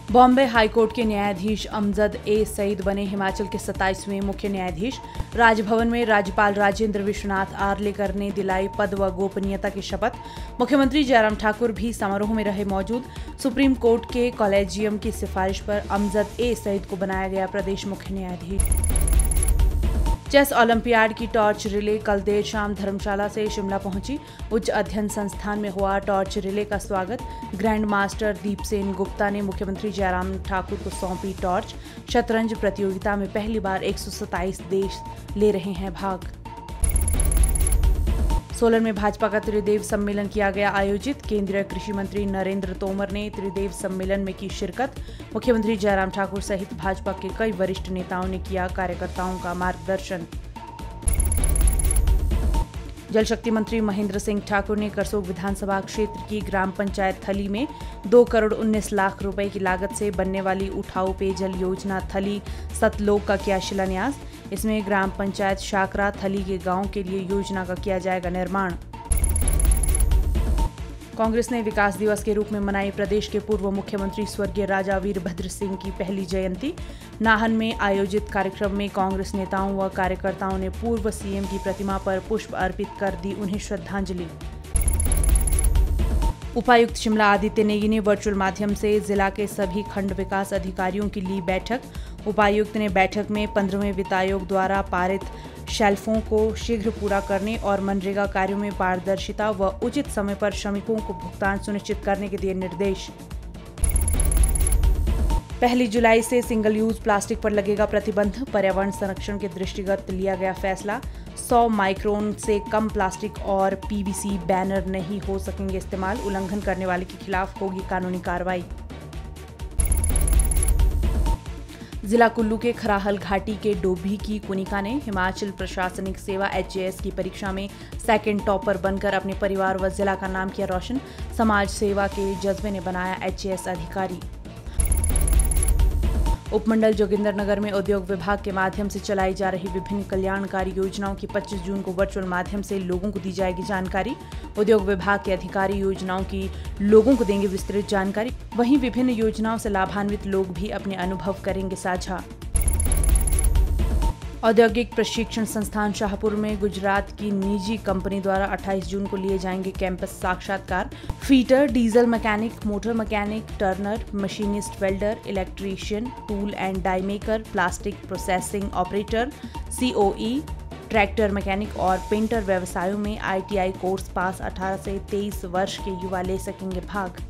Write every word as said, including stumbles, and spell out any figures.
Bombay high court के न्यायाधीश अमजद ए सईद बने हिमाचल के सत्ताईसवें मुख्य न्यायाधीश। राजभवन में राज्यपाल राजेंद्र विश्वनाथ आर्लेकर ने दिलाई पद व गोपनीयता की शपथ। मुख्यमंत्री जयराम ठाकुर भी समारोह में रहे मौजूद। सुप्रीम कोर्ट के कॉलेजियम की सिफारिश पर अमजद ए सईद को बनाया गया प्रदेश मुख्य न्यायाधीश। चेस ओलंपियाड की टॉर्च रिले कल देर शाम धर्मशाला से शिमला पहुंची। उच्च अध्ययन संस्थान में हुआ टॉर्च रिले का स्वागत। ग्रैंड मास्टर दीपसेन गुप्ता ने मुख्यमंत्री जयराम ठाकुर को सौंपी टॉर्च। शतरंज प्रतियोगिता में पहली बार एक सौ सत्ताईस देश ले रहे हैं भाग। सोलन में भाजपा का त्रिदेव सम्मेलन किया गया आयोजित। केंद्रीय कृषि मंत्री नरेंद्र तोमर ने त्रिदेव सम्मेलन में की शिरकत। मुख्यमंत्री जयराम ठाकुर सहित भाजपा के कई वरिष्ठ नेताओं ने किया कार्यकर्ताओं का मार्गदर्शन। जल शक्ति मंत्री महेंद्र सिंह ठाकुर ने करसोग विधानसभा क्षेत्र की ग्राम पंचायत थली में दो करोड़ उन्नीस लाख रुपए की लागत से बनने वाली उठाऊ पेयजल योजना थली सतलोक का किया शिलान्यास। इसमें ग्राम पंचायत शाकरा थली के गांव के लिए योजना का किया जाएगा निर्माण। कांग्रेस ने विकास दिवस के रूप में मनाई प्रदेश के पूर्व मुख्यमंत्री स्वर्गीय राजा वीरभद्र सिंह की पहली जयंती। नाहन में आयोजित कार्यक्रम में कांग्रेस नेताओं व कार्यकर्ताओं ने पूर्व सीएम की प्रतिमा पर पुष्प अर्पित कर दी उन्हें श्रद्धांजलि। उपायुक्त शिमला आदित्य नेगी ने वर्चुअल माध्यम से जिला के सभी खंड विकास अधिकारियों की ली बैठक। उपायुक्त ने बैठक में पंद्रहवें वित्त आयोग द्वारा पारित शेल्फों को शीघ्र पूरा करने और मनरेगा कार्यों में पारदर्शिता व उचित समय पर श्रमिकों को भुगतान सुनिश्चित करने के दिए निर्देश। पहली जुलाई से सिंगल यूज प्लास्टिक पर लगेगा प्रतिबंध। पर्यावरण संरक्षण के दृष्टिगत लिया गया फैसला। सौ माइक्रोन से कम प्लास्टिक और पीवीसी बैनर नहीं हो सकेंगे इस्तेमाल। उल्लंघन करने वाले के खिलाफ होगी कानूनी कार्रवाई। जिला कुल्लू के खराहल घाटी के डोभी की कुनिका ने हिमाचल प्रशासनिक सेवा एच ए एस की परीक्षा में सेकंड टॉपर बनकर अपने परिवार व जिला का नाम किया रोशन। समाज सेवा के जज्बे ने बनाया एच ए एस अधिकारी। उपमंडल जोगिंद्रनगर में उद्योग विभाग के माध्यम से चलाई जा रही विभिन्न कल्याणकारी योजनाओं की पच्चीस जून को वर्चुअल माध्यम से लोगों को दी जाएगी जानकारी। उद्योग विभाग के अधिकारी योजनाओं की लोगों को देंगे विस्तृत जानकारी। वहीं विभिन्न योजनाओं से लाभान्वित लोग भी अपने अनुभव करेंगे साझा। औद्योगिक प्रशिक्षण संस्थान शाहपुर में गुजरात की निजी कंपनी द्वारा अट्ठाईस जून को लिए जाएंगे कैंपस साक्षात्कार। Fitter, diesel mechanic, motor mechanic, turner, machinist, welder, electrician, tool and die maker, plastic processing operator, C O E, tractor mechanic और पेंटर व्यवसायों में I T I course pass अठारह से तेईस वर्ष के युवा ले सकेंगे भाग।